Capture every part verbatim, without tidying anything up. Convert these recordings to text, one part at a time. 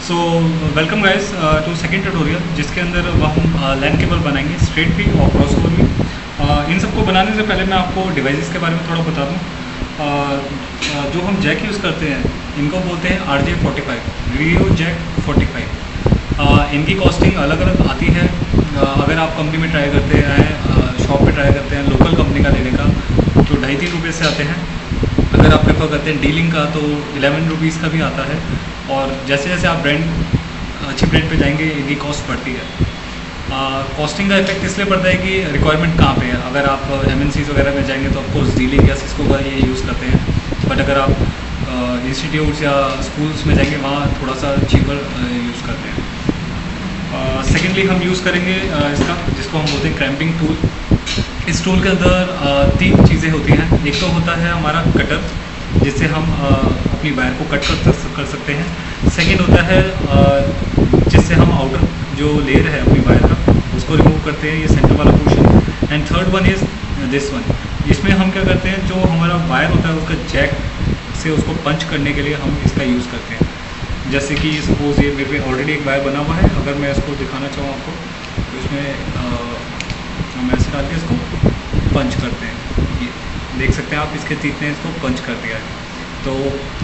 So welcome guys to second tutorial, जिसके अंदर हम लैन केबल बनाएंगे स्ट्रेट भी और क्रॉस ओवर भी। uh, इन सबको बनाने से पहले मैं आपको डिवाइसेस के बारे में थोड़ा बता दूं। uh, uh, जो हम जैक यूज़ करते हैं इनको बोलते हैं R J forty five radio jack forty five. इनकी कॉस्टिंग अलग अलग आती है। uh, अगर आप कंपनी में ट्राई करते हैं, शॉप पे ट्राई करते हैं लोकल कंपनी का लेने का, तो ढाई तीन रुपये से आते हैं। अगर आप प्रेफर करते हैं डीलिंग का तो इलेवन रुपीज़ का भी आता है। और जैसे जैसे आप ब्रांड अच्छी ब्रांड पे जाएंगे इनकी कॉस्ट बढ़ती है। कॉस्टिंग का इफेक्ट इसलिए पड़ता है कि रिक्वायरमेंट कहाँ पे है। अगर आप एम एन सीज़ वगैरह में जाएंगे तो ऑफकोर्स डीलिंग या सिस्को का ये यूज़ करते हैं, बट अगर आप इंस्टीट्यूट्स या स्कूल्स में जाएंगे वहाँ थोड़ा सा चीपर यूज़ करते हैं। सेकेंडली uh, हम यूज़ करेंगे uh, इसका जिसको हम बोलते हैं क्रैम्पिंग टूल। इस टूल के अंदर uh, तीन चीज़ें होती हैं। एक तो होता है हमारा कटर, जिससे हम uh, अपनी वायर को कट कर, कर सकते हैं। सेकेंड होता है uh, जिससे हम आउटर जो लेयर है अपनी वायर का उसको रिमूव करते हैं, ये सेंटर वाला पोर्शन। And third one is this one. इसमें हम क्या करते हैं, जो हमारा वायर होता है उसका जैक से उसको पंच करने के लिए हम इसका यूज़ करते हैं। जैसे कि सपोज़ ये मेरे पे ऑलरेडी एक वायर बना हुआ है, अगर मैं इसको दिखाना चाहूँ आपको तो इसमें हम ऐसे डाल के इसको पंच करते हैं। ये देख सकते हैं आप, इसके तीत ने इसको पंच कर दिया है। तो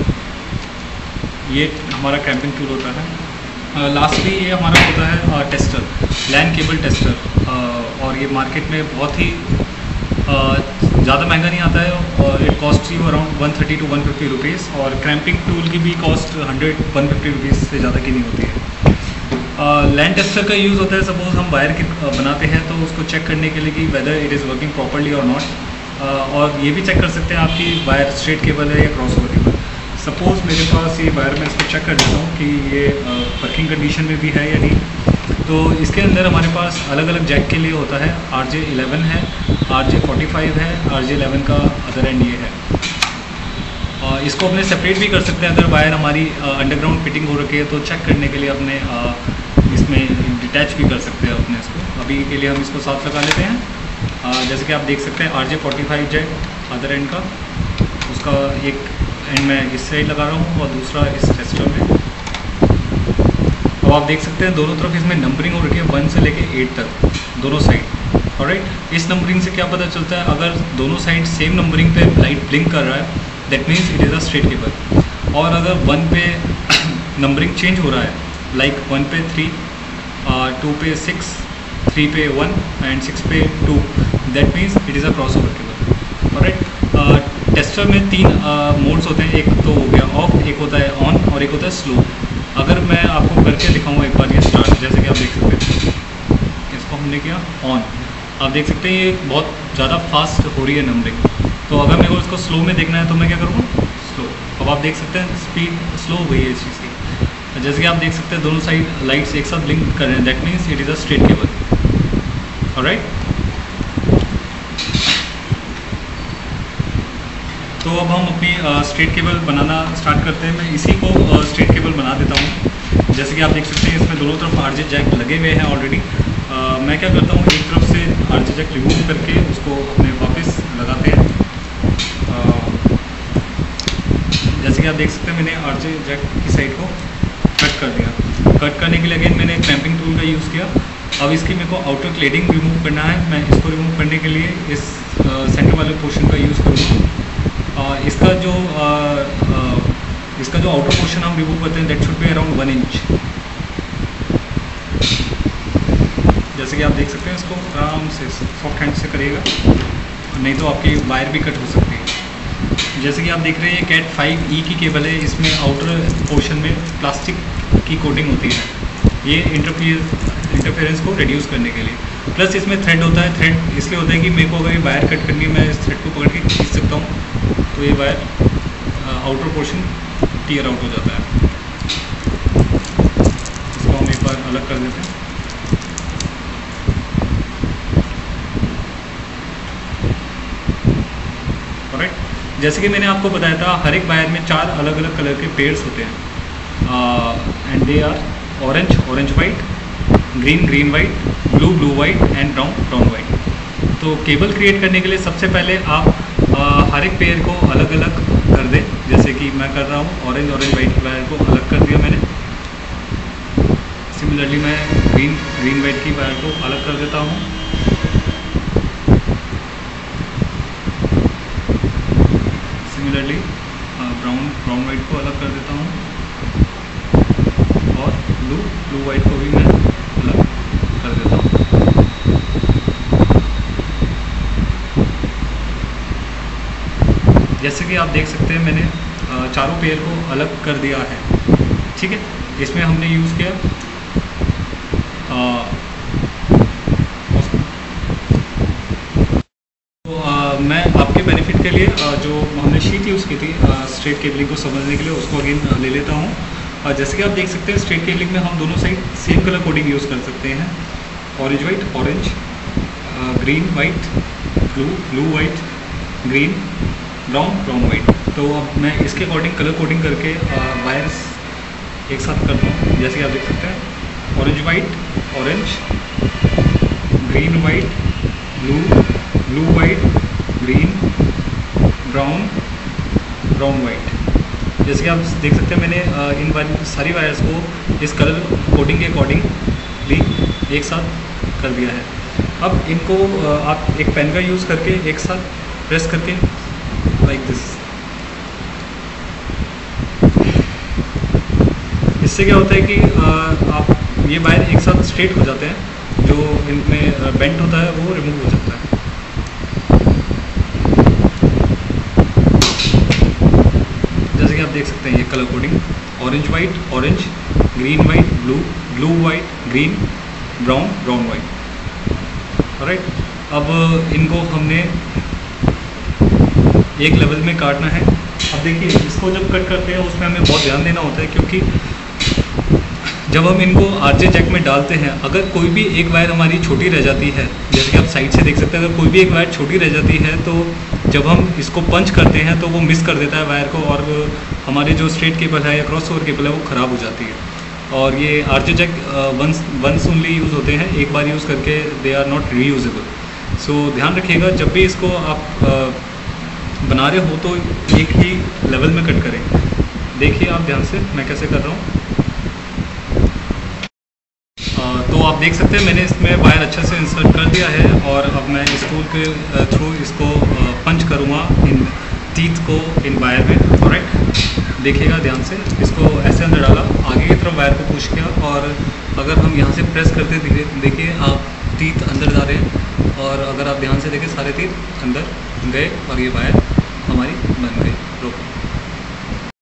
ये हमारा क्रैम्पिंग टूल होता है। लास्टली uh, ये हमारा होता है tester, LAN cable tester. uh, और ये मार्केट में बहुत ही ज़्यादा uh, महंगा नहीं आता है। और it cost you around one thirty to one fifty rupees, और क्रैम्पिंग टूल की भी cost hundred one fifty rupees से ज़्यादा की नहीं होती है। लैन uh, टेस्टर का यूज़ होता है, सपोज़ हम वायर की uh, बनाते हैं तो उसको चेक करने के लिए कि whether it is working properly और नॉट। और ये भी चेक कर सकते हैं आपकी वायर स्ट्रेट केबल है या क्रॉस ओवर केबल। सपोज़ मेरे पास ये वायर, मैं इसको चेक कर देता हूँ कि ये वर्किंग uh, कंडीशन में भी है या नहीं। तो इसके अंदर हमारे पास अलग अलग जैक के लिए होता है। आर जे इलेवन है, आर जे फोर्टी फाइव है, आर जे इलेवन का अदर एंड ये है। uh, इसको अपने सेपरेट भी कर सकते हैं अगर वायर हमारी अंडरग्राउंड फिटिंग हो रखी है, तो चेक करने के लिए अपने uh, इसमें डिटैच भी कर सकते हैं अपने इसको। अभी के लिए हम इसको साथ लगा लेते हैं। uh, जैसे कि आप देख सकते हैं R J forty five jack other end का, उसका एक एंड मैं इस साइड लगा रहा हूँ और दूसरा इस टेस्टर में। अब आप देख सकते हैं दोनों तरफ इसमें नंबरिंग हो रखी है, वन से लेके एट तक दोनों साइड। ऑलराइट, इस नंबरिंग से क्या पता चलता है, अगर दोनों साइड सेम नंबरिंग पे लाइट ब्लिंक कर रहा है that means it is a straight cable. और अगर वन पे नंबरिंग चेंज हो रहा है, लाइक वन पे थ्री, टू पे सिक्स, थ्री पे वन एंड सिक्स पे two, that means it is a cross over cable. Alright, tester में तीन मोड्स होते हैं, एक तो हो गया ऑफ, एक होता है ऑन और एक होता है स्लो। अगर मैं आपको करके दिखाऊंगा एक बार ये स्टार्ट, जैसे कि आप देख सकते हैं इसको हमने किया ऑन। आप देख सकते हैं ये बहुत ज़्यादा फास्ट हो रही है नंबरिंग। तो अगर मेरे को इसको स्लो में देखना है तो मैं क्या करूँगा, स्लो। अब आप देख सकते हैं स्पीड स्लो हो गई है इस चीज़ की। जैसे कि आप देख सकते हैं दोनों साइड लाइट्स एक साथ ब्लिंक कर रहे हैं, that means it is a straight cable. Alright, तो अब हम अपनी स्ट्रेट केबल बनाना स्टार्ट करते हैं। मैं इसी को स्ट्रेट केबल बना देता हूँ। जैसे कि आप देख सकते हैं इसमें दोनों तरफ आर जे जैक लगे हुए हैं ऑलरेडी। मैं क्या करता हूँ, एक तरफ से आर जे जैक रिमूव करके उसको अपने वापस लगाते हैं। आ, जैसे कि आप देख सकते हैं मैंने आर जे जैक की साइड को कट कर दिया। कट करने के लिए अगेन मैंने क्रैम्पिंग टूल का यूज़ किया। अब इसकी मेरे को आउटर क्लेडिंग रिमूव करना है। मैं इसको रिमूव करने के लिए इस सेंटर वाले पोर्शन का यूज़ करूँगा। Uh, इसका जो uh, uh, इसका जो आउटर पोर्शन हम रिमूव करते हैं that should be around one inch. जैसे कि आप देख सकते हैं इसको आराम से सॉफ्ट हैंड से करिएगा, नहीं तो आपकी वायर भी कट हो सकती है। जैसे कि आप देख रहे हैं ये कैट फाइव ई की केबल है, इसमें आउटर पोर्शन में प्लास्टिक की कोटिंग होती है, ये इंटरफियर इंटरफेरेंस को रिड्यूस करने के लिए। प्लस इसमें थ्रेड होता है। थ्रेड इसलिए होता है कि मेरे को अगर ये वायर कट करनी है मैं इस थ्रेड को पकड़ के खींच सकता हूँ, तो ये wire outer portion tear out हो जाता है। इसको हम एक बार अलग कर देते हैं। ऑलराइट, जैसे कि मैंने आपको बताया था हर एक वायर में चार अलग अलग कलर के पेयर्स होते हैं, and they are orange orange white, green green white, blue blue white and brown brown white. तो केबल क्रिएट करने के लिए सबसे पहले आप आ, हर एक पेयर को अलग अलग कर दें। जैसे कि मैं कर रहा हूँ, ऑरेंज ऑरेंज वाइट वायर को अलग कर दिया मैंने। सिमिलरली मैं ग्रीन ग्रीन वाइट की वायर को अलग कर देता हूँ। सिमिलरली ब्राउन ब्राउन वाइट को अलग कर देता हूँ और ब्लू ब्लू वाइट को भी मैं अलग कर देता हूँ। जैसे कि आप देख सकते हैं मैंने चारों पेयर को अलग कर दिया है। ठीक है, इसमें हमने यूज़ किया आ, तो आ, मैं आपके बेनिफिट के लिए आ, जो हमने शीट यूज़ की थी स्ट्रेट केबलिंग को समझने के लिए उसको अगेन ले लेता हूँ। और जैसे कि आप देख सकते हैं स्ट्रेट केबलिंग में हम दोनों side same colour coding use कर सकते हैं। Orange white orange, green white, blue blue white, green brown brown white. तो अब मैं इसके अकॉर्डिंग कलर कोडिंग करके वायर्स एक साथ करता हूँ। जैसे कि आप देख सकते हैं orange white orange, green white blue blue white, green brown brown white. जैसे कि आप देख सकते हैं मैंने इन वाली सारी वायर्स को इस कलर कोडिंग के अकॉर्डिंग भी एक साथ कर दिया है। अब इनको आप एक पेन का यूज़ करके एक साथ प्रेस करके लाइक दिस, इससे क्या होता है कि आप ये वायर एक साथ स्ट्रेट हो जाते हैं, जो इनमें बेंट होता है वो रिमूव हो जाता है। जैसे कि आप देख सकते हैं ये colour coding orange white orange, green white blue blue white, green brown brown white. Alright, अब इनको हमने एक लेवल में काटना है। अब देखिए इसको जब कट करते हैं उसमें हमें बहुत ध्यान देना होता है, क्योंकि जब हम इनको आरजे जैक में डालते हैं अगर कोई भी एक वायर हमारी छोटी रह जाती है, जैसे कि आप साइड से देख सकते हैं, अगर कोई भी एक वायर छोटी रह जाती है तो जब हम इसको पंच करते हैं तो वो मिस कर देता है वायर को और हमारी जो स्ट्रेट केबल है या क्रॉस ओवर केबल है वो ख़राब हो जाती है। और ये RJ jack once once only use होते हैं, एक बार यूज़ करके they are not reusable. So ध्यान रखिएगा जब भी इसको आप आ, बना रहे हो तो एक ही लेवल में कट करें। देखिए आप ध्यान से मैं कैसे कर रहा हूँ। तो आप देख सकते हैं मैंने इसमें वायर अच्छे से इंसर्ट कर दिया है और अब मैं इस टूल के थ्रू इसको पंच करूँगा इन टीथ को इन वायर में। ऑलराइट, देखिएगा ध्यान से, इसको ऐसे अंदर डाला, आगे की तरफ वायर को पुश किया और अगर हम यहाँ से प्रेस करते देखिए आप टीथ अंदर जा रहे हैं और अगर आप ध्यान से देखें सारे टीथ अंदर गए और ये वायर हमारी बन गई। रोको।